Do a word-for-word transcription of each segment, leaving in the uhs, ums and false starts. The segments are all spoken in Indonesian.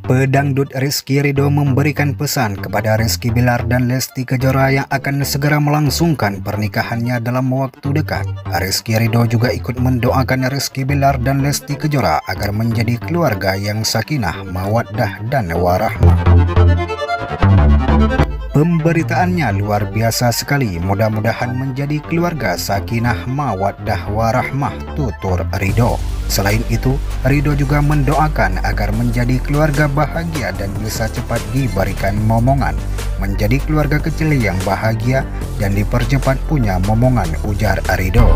Pedangdut Rizky Ridho memberikan pesan kepada Rizky Bilar dan Lesti Kejora yang akan segera melangsungkan pernikahannya dalam waktu dekat. Rizky Ridho juga ikut mendoakan Rizky Bilar dan Lesti Kejora agar menjadi keluarga yang sakinah, mawaddah, dan warahmah. Pemberitaannya luar biasa sekali. Mudah-mudahan menjadi keluarga sakinah, mawaddah, warahmah, tutur Ridho. Selain itu, Ridho juga mendoakan agar menjadi keluarga bahagia dan bisa cepat diberikan momongan. Menjadi keluarga kecil yang bahagia dan dipercepat punya momongan, ujar Ridho.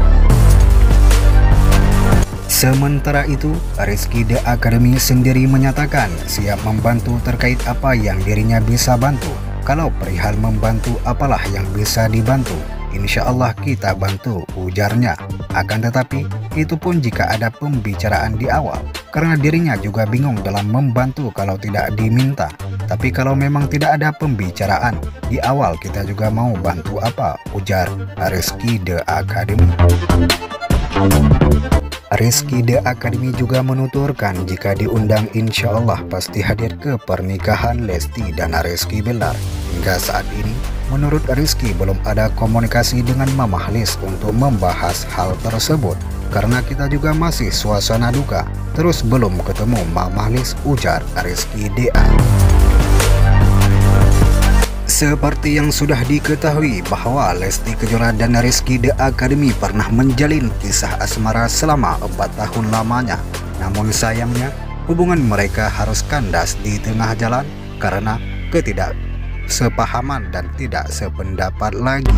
Sementara itu, Rizky The Academy sendiri menyatakan siap membantu terkait apa yang dirinya bisa bantu. Kalau perihal membantu, apalah yang bisa dibantu, insya Allah kita bantu, ujarnya. Akan tetapi, itu pun jika ada pembicaraan di awal, karena dirinya juga bingung dalam membantu kalau tidak diminta. Tapi kalau memang tidak ada pembicaraan di awal, kita juga mau bantu apa, ujar Rizky The Academy. Rizky The Academy juga menuturkan jika diundang insya Allah pasti hadir ke pernikahan Lesti dan Rizky Bilar. Hingga saat ini, menurut Rizky belum ada komunikasi dengan Mamah Lis untuk membahas hal tersebut. Karena kita juga masih suasana duka, terus belum ketemu Mamah Lis, ujar Rizky D A. Seperti yang sudah diketahui bahwa Lesti Kejora dan Rizky The Academy pernah menjalin kisah asmara selama empat tahun lamanya. Namun sayangnya hubungan mereka harus kandas di tengah jalan karena ketidaksepahaman dan tidak sependapat lagi.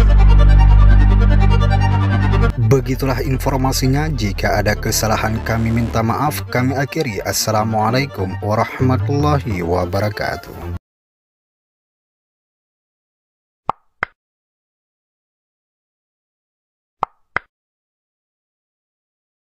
Begitulah informasinya. Jika ada kesalahan kami minta maaf. Kami akhiri. Assalamualaikum warahmatullahi wabarakatuh.